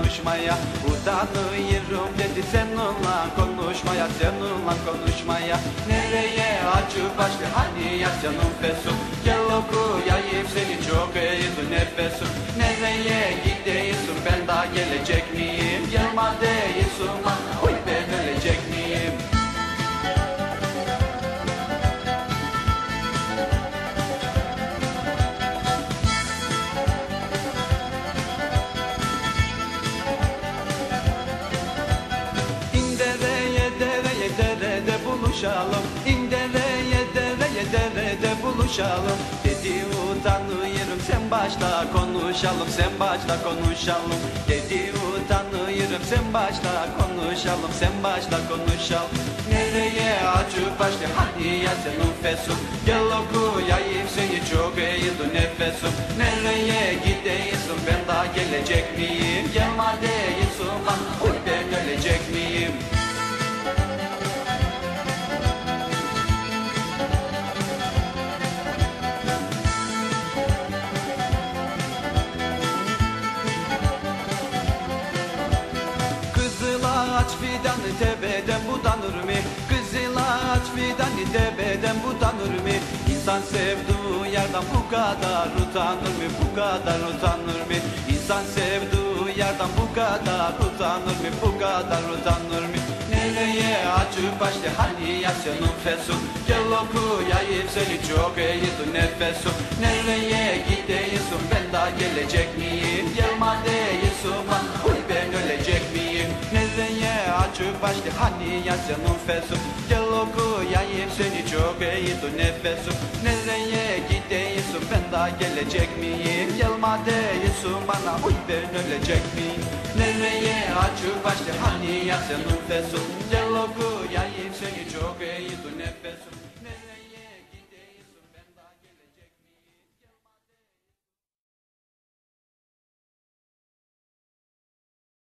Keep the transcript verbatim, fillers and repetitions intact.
konuşmaya. Utanıyorum dedi seninle konuşmaya, seninle konuşmaya. Nereye acı başlı hani ya canım fesu, gel okuyayım seni çok iyiydi nefesim. Nereye gidiyorsun ben daha gelecek miyim, gelme değilsin bana uy ben ölecek miyim? Buluşalım, indereye dereye derede buluşalım. Dedi utanıyorum sen başla konuşalım, sen başla konuşalım. Dedi utanıyorum sen başla konuşalım, sen başla konuşalım. Nereye acı başlı hani ya senin fesun, gel okuyayım seni çok iyiydi nefesim. Nereye gidiyorsun ben daha gelecek miyim, gelme değilsin bana uy ben ölecek miyim? Ağaç fidanı tepeden budanır mı? Kızıl ağaç fidanı tepeden budanır mı? İnsan sevdiği yerden bu kadar utanır mı? Bu kadar utanır mı? İnsan sevdiği yerden bu kadar utanır mı? Bu kadar utanır mı? Nereye acı başlı hani ya senin fesun, gel okuyayım seni çok iyiydi nefesim. Nereye gidiyorsun ben daha gelecek miyim, gelme değilsin bana uy ben ölecek miyim? Nereye acı başlı hani ya senin fesun, gel okuyayım seni çok iyiydi nefesim. Nereye gidiyorsun ben daha gelecek miyim, gelme değilsin bana uy ben ölecek miyim? Nereye acı başlı hani ya senin fesun, gel okuyayım seni çok iyiydi nefesim.